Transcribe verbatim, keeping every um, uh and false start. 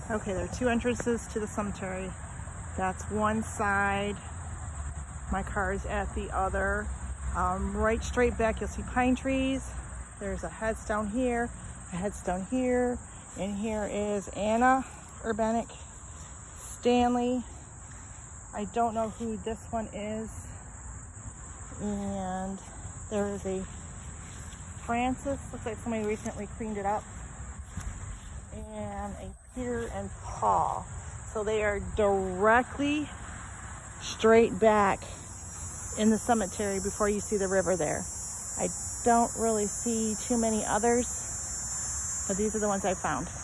Okay, there are two entrances to the cemetery. That's one side. My car is at the other. Um, right straight back, you'll see pine trees. There's a headstone here, a headstone here, and here is Anna Urbanik Stanley. I don't know who this one is. And there is a Francis, looks like somebody recently cleaned it up, and a Peter and Paul. So they are directly straight back in the cemetery before you see the river there. I don't really see too many others, but these are the ones I found.